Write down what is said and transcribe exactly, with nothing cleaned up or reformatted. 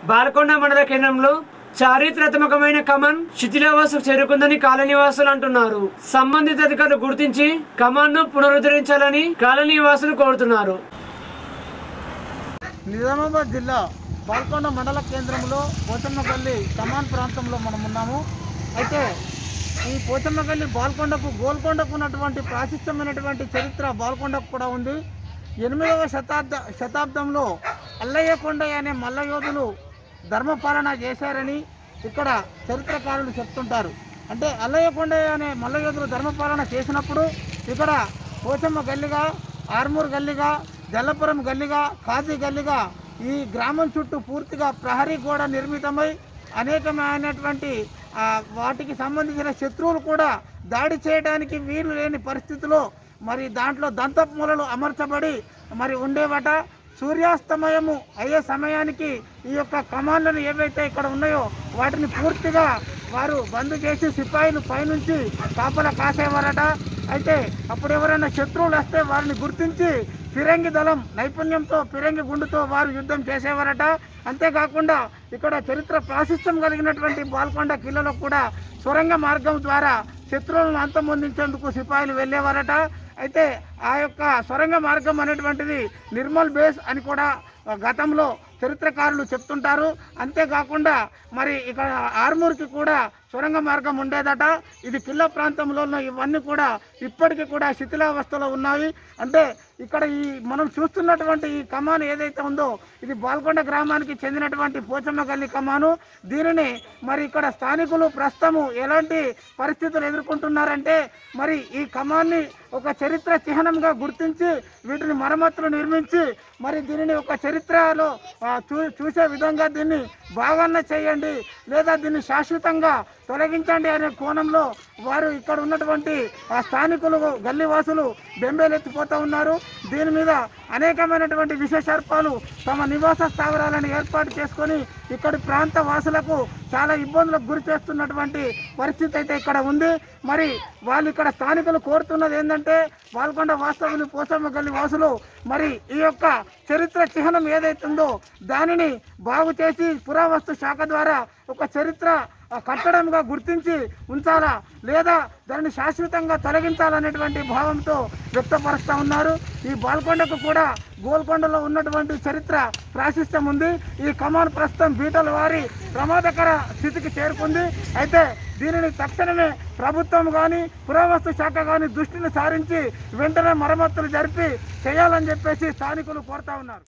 బాల్కొండ మండల కేంద్రంలో చారిత్రాత్మకమైన కమాన్ శిథిలావస్థకు చేరుకుందని కాలనీవాసులు అంటున్నారు. సంబంధిత అధికారులు గుర్తించి కమాన్ ను పునరుద్ధరించాలని కాలనీవాసులు కోరుతున్నారు. నిజామాబాద్ జిల్లా బాల్కొండ మండల కేంద్రంలో పోచమ్మగల్లి కమాన్ ప్రాంతంలో మనం ఉన్నాము. అయితే ఈ పోచమ్మగల్లి బాల్కొండకు గోల్కొండకు ఉన్నటువంటి ప్రాశస్త్యమైనటువంటి చరిత్ర బాల్కొండకు కూడా ఉంది. ఎనిమిదవ శతాబ్ద శతాబ్దంలో అల్లయ్య కొండయ్య అనే మల్ల యోధులు ధర్మపాలన చేశారని ఇక్కడ చరిత్రకారులు చెప్తుంటారు. అంటే అల్లయ్య కొండయ్య అనే మల్ల యోధులు ధర్మపాలన చేసినప్పుడు ఇక్కడ పోచమ్మ గల్లిగా, ఆర్మూర్ గల్లిగా, జల్లపురం గల్లిగా, కాజీ గల్లిగా ఈ గ్రామం చుట్టూ పూర్తిగా ప్రహరీ గోడ నిర్మితమై అనేకమైనటువంటి వాటికి సంబంధించిన శత్రువులు కూడా దాడి చేయడానికి వీలు లేని పరిస్థితిలో మరి దాంట్లో దంతపు మూలలు అమర్చబడి మరి ఉండేవట. సూర్యాస్తమయము అయ్యే సమయానికి ఈ యొక్క కమాన్లను ఏవైతే ఇక్కడ ఉన్నాయో వాటిని పూర్తిగా వారు బంద్ చేసి సిపాయిలు పైనుంచి కాపలా కాసేవారట. అయితే అప్పుడు ఎవరైనా శత్రువులు వస్తే వారిని గుర్తించి ఫిరంగి దళం నైపుణ్యంతో ఫిరంగి గుండుతో వారు యుద్ధం చేసేవారట. అంతేకాకుండా ఇక్కడ చరిత్ర ప్రాశస్త్యం కలిగినటువంటి బాల్కొండ కిల్లలో కూడా సొరంగ మార్గం ద్వారా శత్రువులను అంతమొందించేందుకు సిపాయిలు వెళ్ళేవారట. అయితే ఆ యొక్క సొరంగ మార్గం అనేటువంటిది నిర్మల్ బేస్ అని కూడా గతంలో చరిత్రకారులు చెప్తుంటారు. అంతేకాకుండా మరి ఇక్కడ ఆర్మూర్కి కూడా సొరంగ మార్గం ఉండేదట. ఇది కిల్ల ప్రాంతంలో ఇవన్నీ కూడా ఇప్పటికీ కూడా శిథిలావస్థలో ఉన్నాయి. అంటే ఇక్కడ ఈ మనం చూస్తున్నటువంటి ఈ కమాను ఏదైతే ఉందో ఇది బాల్కొండ గ్రామానికి చెందినటువంటి పోచమ్మగల్లి కమాను. దీనిని మరి ఇక్కడ స్థానికులు ప్రస్తుతము ఎలాంటి పరిస్థితులు ఎదుర్కొంటున్నారంటే మరి ఈ కమాన్ని ఒక చరిత్ర చిహ్నంగా గుర్తించి వీటిని మరమ్మతులు నిర్మించి మరి దీనిని ఒక చరిత్రలో చూ చూసే విధంగా దీన్ని బాగానే చేయండి లేదా దీన్ని శాశ్వతంగా తొలగించండి అనే కోణంలో వారు ఇక్కడ ఉన్నటువంటి స్థానికులు గల్లీవాసులు బెంబేలెత్తిపోతూ ఉన్నారు. దీని మీద అనేకమైనటువంటి విశేషార్పాలు తమ నివాస స్థావరాలను ఏర్పాటు చేసుకొని ఇక్కడి ప్రాంత వాసులకు చాలా ఇబ్బందులకు గురి చేస్తున్నటువంటి పరిస్థితి అయితే ఇక్కడ ఉంది. మరి వాళ్ళు ఇక్కడ స్థానికులు కోరుతున్నది ఏంటంటే బాల్కొండ వాస్తవులు పోచమ్మగల్లి వాసులు మరి ఈ యొక్క చరిత్ర చిహ్నం ఏదైతుందో దానిని బాగు చేసి పురావస్తు శాఖ ద్వారా ఒక చరిత్ర కట్టడంగా గుర్తించి ఉంచాలా లేదా దాన్ని శాశ్వతంగా తొలగించాలనేటువంటి భావంతో వ్యక్తపరుస్తూ ఉన్నారు. ఈ బాల్కొండకు కూడా గోల్కొండలో ఉన్నటువంటి చరిత్ర ప్రాశస్త్యం ఉంది. ఈ కమాన్ ప్రస్తుతం బీటల వారి ప్రమాదకర స్థితికి చేరుకుంది. అయితే దీనిని తక్షణమే ప్రభుత్వం కానీ పురావస్తు శాఖ కానీ దృష్టిని సారించి వెంటనే మరమ్మతులు జరిపి చేయాలని చెప్పేసి స్థానికులు కోరుతా ఉన్నారు.